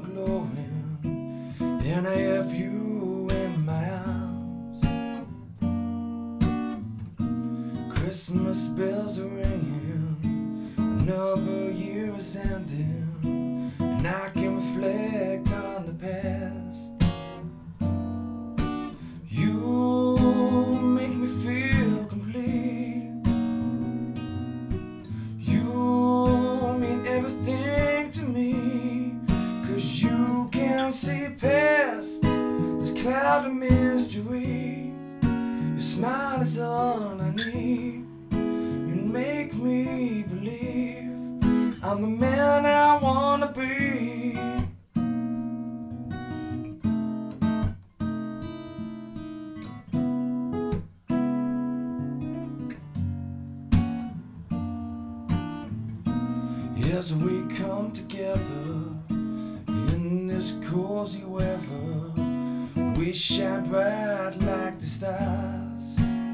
glowing, and I have you in my arms. Christmas bells are ringing, another year is ending, and I can reflect on the past. You make me feel complete. You mean everything to me, 'cause you can see past this cloud of mystery. Your smile is all I need. You make me believe I'm the man I wanna be. As we come together in this cozy weather, we shine bright like the stars.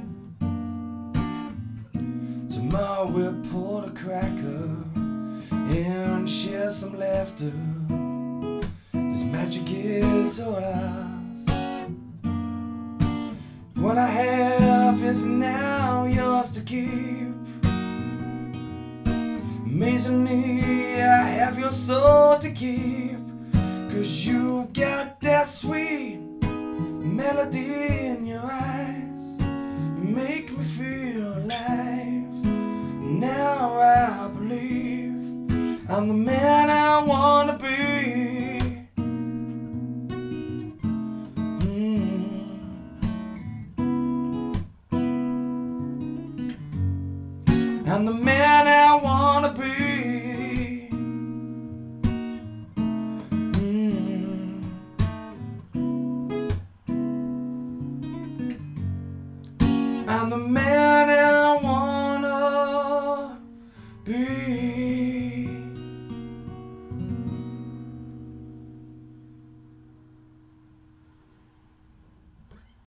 Tomorrow we'll pull a cracker and share some laughter. This magic is all ours. What I have is now yours to keep. Amazingly, I have your soul to keep, 'cause you got that sweet melody in your eyes. You make me feel alive. Now I believe I'm the man I wanna be. I'm the man I wanna be. I'm the man